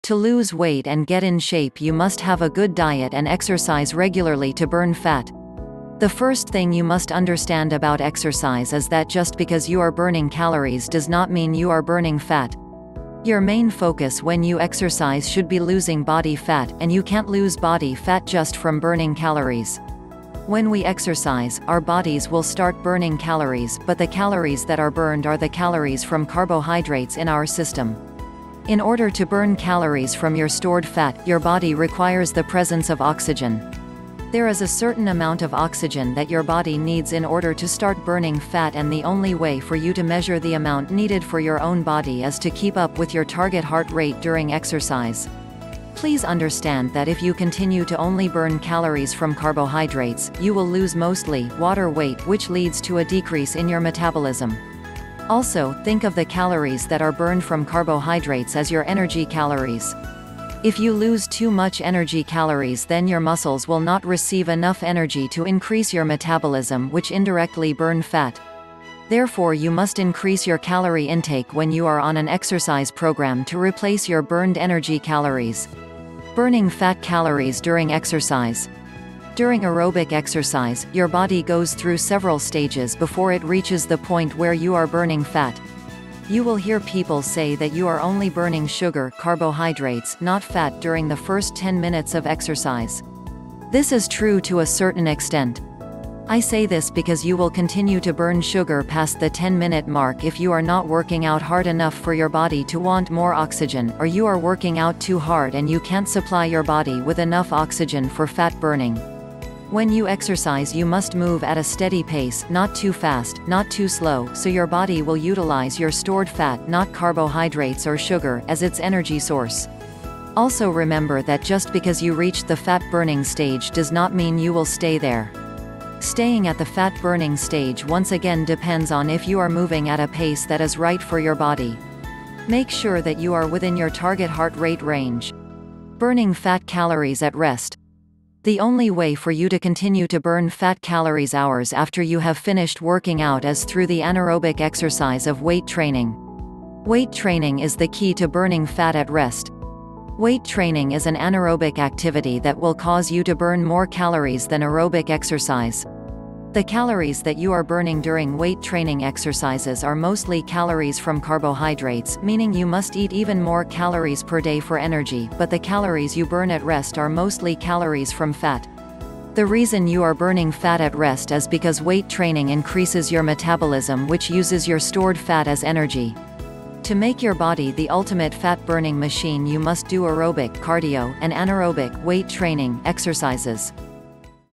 To lose weight and get in shape, you must have a good diet and exercise regularly to burn fat. The first thing you must understand about exercise is that just because you are burning calories does not mean you are burning fat. Your main focus when you exercise should be losing body fat, and you can't lose body fat just from burning calories. When we exercise, our bodies will start burning calories, but the calories that are burned are the calories from carbohydrates in our system. In order to burn calories from your stored fat, your body requires the presence of oxygen. There is a certain amount of oxygen that your body needs in order to start burning fat, and the only way for you to measure the amount needed for your own body is to keep up with your target heart rate during exercise. Please understand that if you continue to only burn calories from carbohydrates, you will lose mostly water weight, which leads to a decrease in your metabolism. Also, think of the calories that are burned from carbohydrates as your energy calories. If you lose too much energy calories, then your muscles will not receive enough energy to increase your metabolism, which indirectly burn fat. Therefore, you must increase your calorie intake when you are on an exercise program to replace your burned energy calories. Burning fat calories during exercise. During aerobic exercise, your body goes through several stages before it reaches the point where you are burning fat. You will hear people say that you are only burning sugar, carbohydrates, not fat during the first 10 minutes of exercise. This is true to a certain extent. I say this because you will continue to burn sugar past the 10-minute mark if you are not working out hard enough for your body to want more oxygen, or you are working out too hard and you can't supply your body with enough oxygen for fat burning. When you exercise, you must move at a steady pace, not too fast, not too slow, so your body will utilize your stored fat, not carbohydrates or sugar, as its energy source. Also remember that just because you reached the fat burning stage does not mean you will stay there. Staying at the fat burning stage once again depends on if you are moving at a pace that is right for your body. Make sure that you are within your target heart rate range. Burning fat calories at rest. The only way for you to continue to burn fat calories hours after you have finished working out is through the anaerobic exercise of weight training. Weight training is the key to burning fat at rest. Weight training is an anaerobic activity that will cause you to burn more calories than aerobic exercise. The calories that you are burning during weight training exercises are mostly calories from carbohydrates, meaning you must eat even more calories per day for energy, but the calories you burn at rest are mostly calories from fat. The reason you are burning fat at rest is because weight training increases your metabolism, which uses your stored fat as energy. To make your body the ultimate fat-burning machine, you must do aerobic cardio and anaerobic weight training exercises.